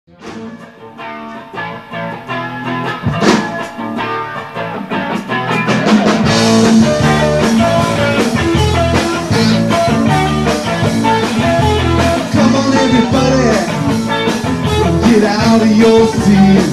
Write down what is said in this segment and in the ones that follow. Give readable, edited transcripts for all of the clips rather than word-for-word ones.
Come on everybody, get out of your seat,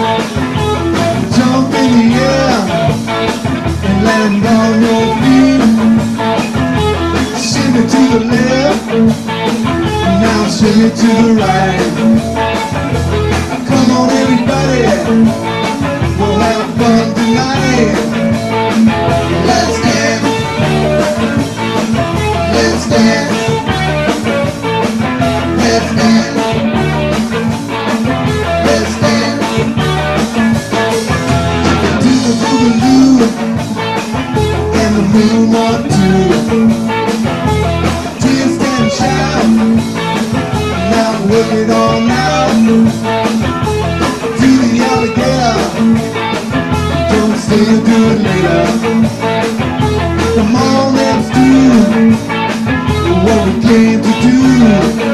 jump in the air and land on your feet. Shimmy to the left, now shimmy to the right. Come on everybody, we'll have fun tonight. Let's dance, let's dance, let's dance, let's dance. Do the boogaloo and the moon or two. Twist and shout, now work it on now. Do the alligator, don't say you'll do it later. Come on, let's do what we came to do.